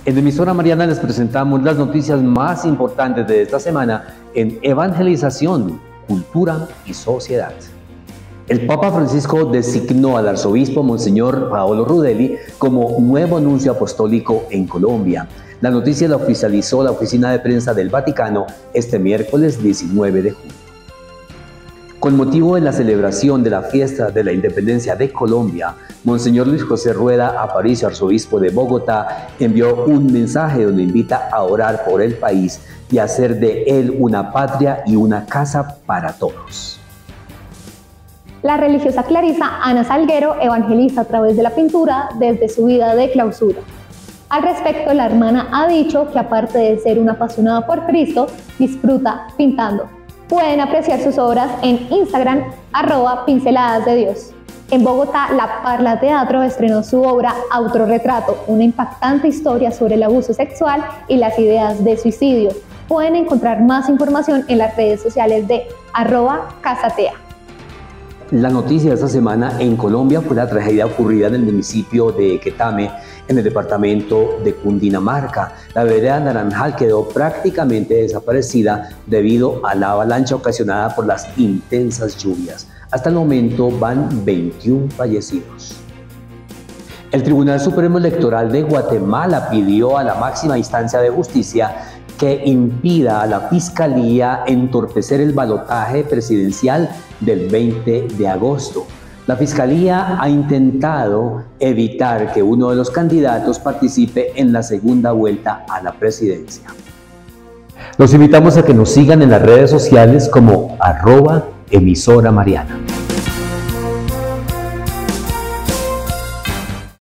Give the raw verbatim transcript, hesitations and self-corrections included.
En Emisora Mariana les presentamos las noticias más importantes de esta semana en evangelización, cultura y sociedad. El Papa Francisco designó al arzobispo Monseñor Paolo Rudelli como nuevo nuncio apostólico en Colombia. La noticia la oficializó la oficina de prensa del Vaticano este miércoles diecinueve de junio. Con motivo de la celebración de la fiesta de la independencia de Colombia, Monseñor Luis José Rueda Aparicio, arzobispo de Bogotá, envió un mensaje donde invita a orar por el país y hacer de él una patria y una casa para todos. La religiosa clarisa Ana Salguero evangeliza a través de la pintura desde su vida de clausura. Al respecto, la hermana ha dicho que aparte de ser una apasionada por Cristo, disfruta pintando. Pueden apreciar sus obras en Instagram, arroba pinceladas de Dios. En Bogotá, La Parla Teatro estrenó su obra Autorretrato, una impactante historia sobre el abuso sexual y las ideas de suicidio. Pueden encontrar más información en las redes sociales de arroba casatea. La noticia de esta semana en Colombia fue la tragedia ocurrida en el municipio de Quetame, en el departamento de Cundinamarca. La vereda Naranjal quedó prácticamente desaparecida debido a la avalancha ocasionada por las intensas lluvias. Hasta el momento van veintiún fallecidos. El Tribunal Supremo Electoral de Guatemala pidió a la máxima instancia de justicia que impida a la Fiscalía entorpecer el balotaje presidencial del veinte de agosto. La Fiscalía ha intentado evitar que uno de los candidatos participe en la segunda vuelta a la presidencia. Los invitamos a que nos sigan en las redes sociales como arroba emisora mariana.